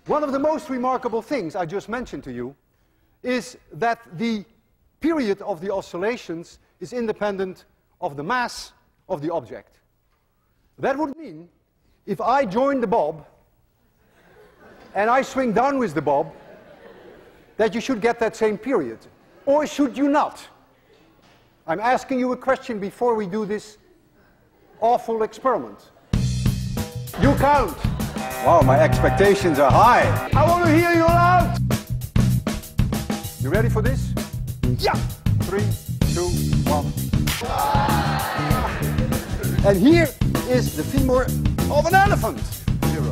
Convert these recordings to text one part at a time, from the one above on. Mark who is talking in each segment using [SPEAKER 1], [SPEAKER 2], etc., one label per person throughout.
[SPEAKER 1] One of the most remarkable things I just mentioned to you is that the period of the oscillations is independent of the mass of the object. That would mean if I join the bob and I swing down with the bob, that you should get that same period. Or should you not? I'm asking you a question before we do this awful experiment. You count. Wow, my expectations are high. I want to hear you loud. You ready for this? Yeah. 3, 2, 1. And here is the femur of an elephant. 0.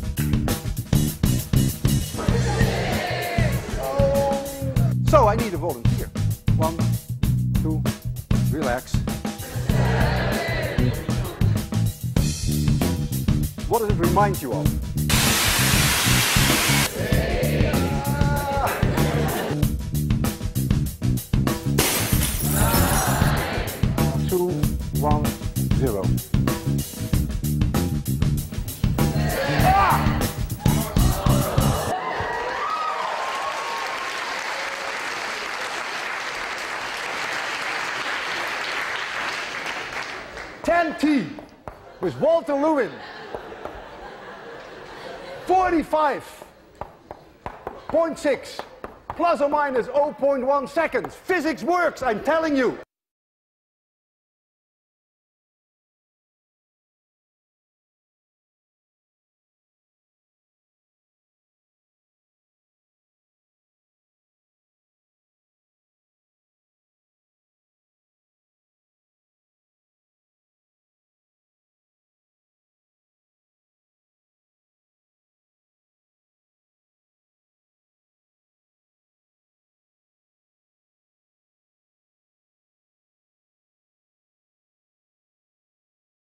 [SPEAKER 1] So I need a volunteer. 1, 2, relax. What does it remind you of? Two, 1, 0. Ah! T with Walter Lewin. 45.6 plus or minus 0.1 seconds. Physics works, I'm telling you.